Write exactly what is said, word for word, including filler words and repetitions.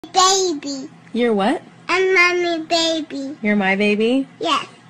Baby. You're what? I'm mommy baby. You're my baby? Yes.